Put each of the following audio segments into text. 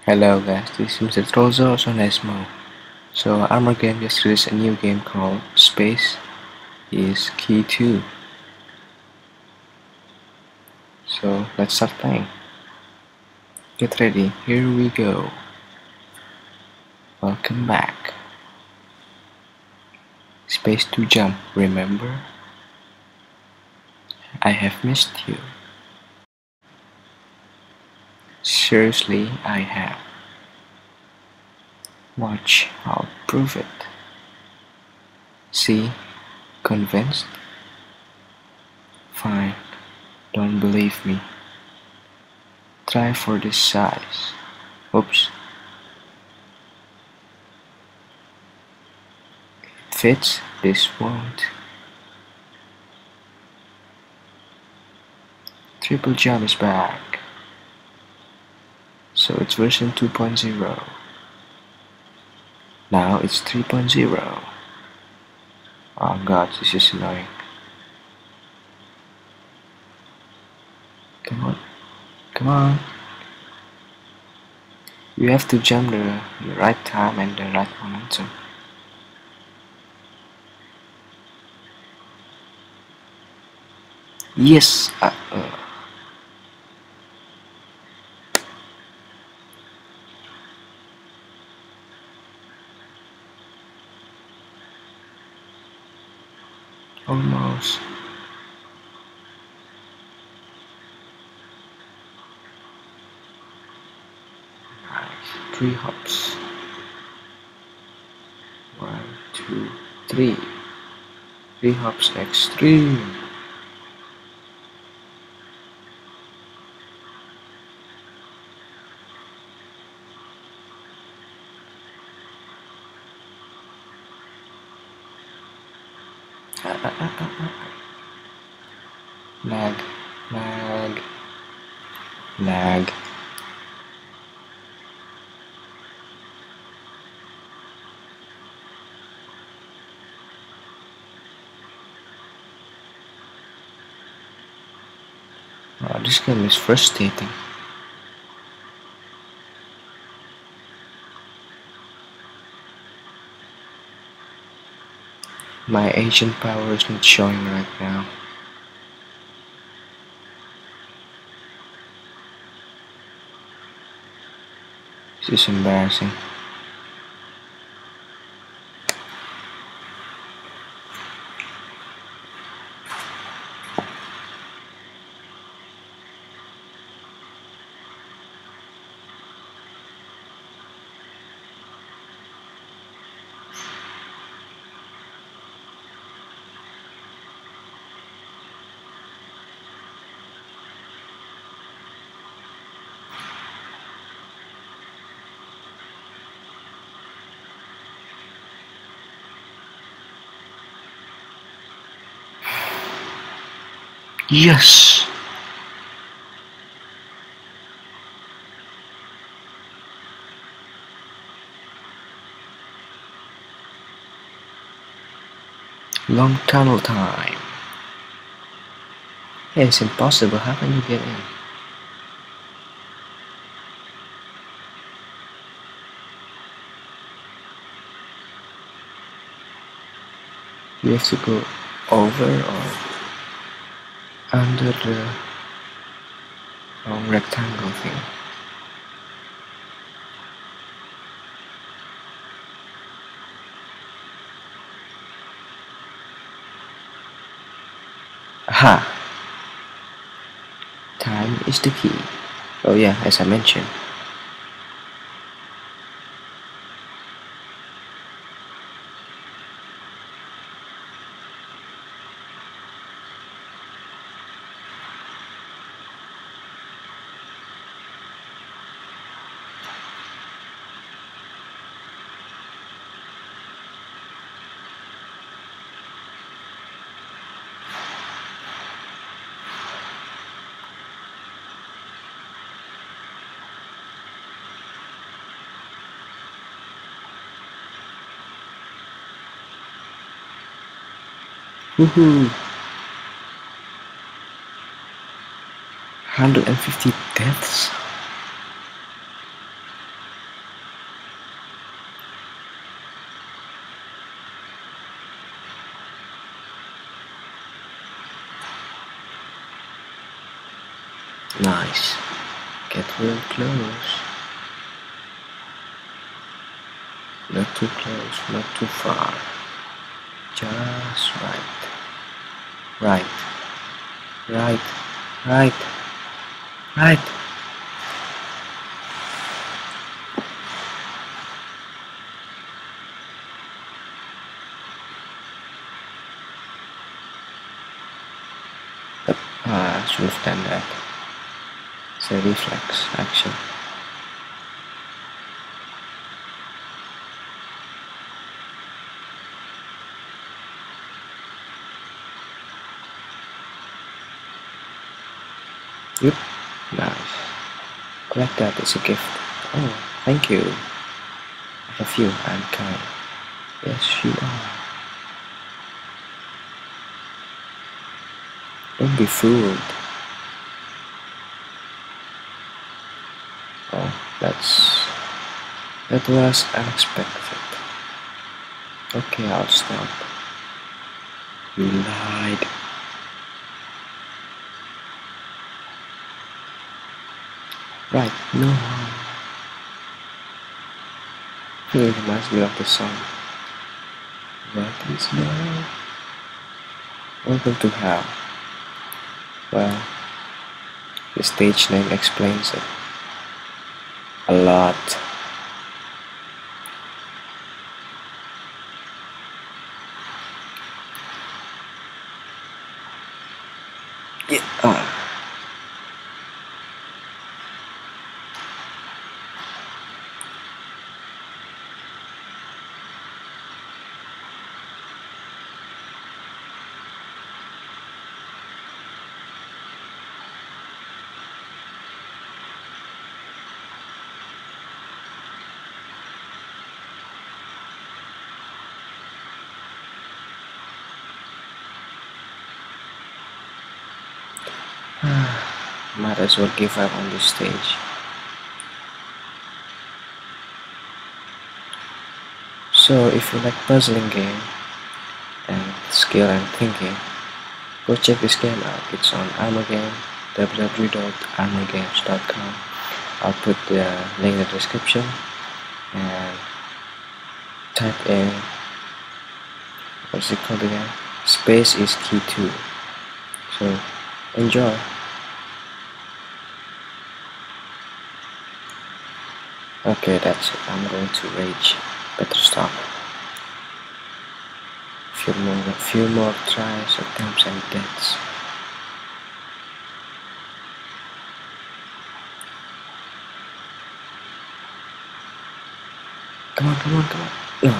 Hello guys, this is Mr. Trozo, also Nesmo. So Armor Game just released a new game called Space is Key 2. So let's start playing. Get ready, here we go. Welcome back. Space to jump, remember? I have missed you. Seriously, I have. Watch, I'll prove it. See? Convinced? Fine, don't believe me. Try for this size. Oops. Fits, this won't. Triple jump is back. So it's version 2.0. Now it's 3.0. Oh god, this is annoying. Come on. Come on. You have to jump the right time and the right momentum. Yes! Almost. Nice. 3 hops. 1, 2, 3. 3 hops extreme. Lag, lag, lag. This game is frustrating. My agent power is not showing right now. This is embarrassing. Yes! Long tunnel time. Hey, it's impossible. How can you get in? You have to go over or under the long rectangle thing. Aha! Time is the key. Oh yeah, as I mentioned. Woohoo! 150 deaths? Nice. Get real close. Not too close, not too far. Just right. Right. Right. Right. Right. I should have done that. It's a reflex action. Yep, nice. Collect that as a gift. Oh, thank you. I love you, I'm kind. Yes, you are. Don't be fooled. Oh, that was unexpected. Okay, I'll stop. You lied. Right, no. It reminds me of the song. What is love? Welcome to hell. Well, the stage name explains it a lot. Yeah. Might as well give up on this stage. So if you like puzzling game and skill and thinking, go check this game out. It's on Armorgame, www.armorgames.com. I'll put the link in the description and type in, what's it called again? Space is key too. So enjoy. Okay, that's it. I'm going to rage. Better stop. Few more tries, attempts, and deaths. Come on, come on, come on.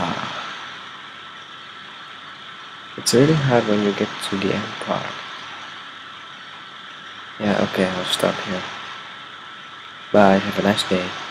It's really hard when you get to the end part. Yeah, okay, I'll stop here. Bye, have a nice day.